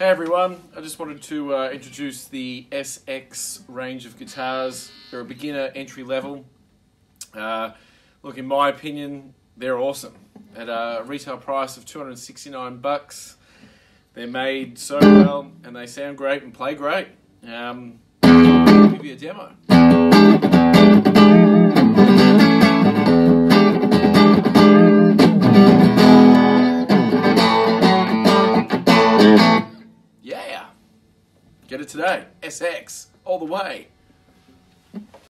Hey everyone, I just wanted to introduce the SX range of guitars. They're a beginner entry level. Look, in my opinion, they're awesome. At a retail price of $269, they're made so well and they sound great and play great. I'll give you a demo. Yeah, get it today. SX, all the way.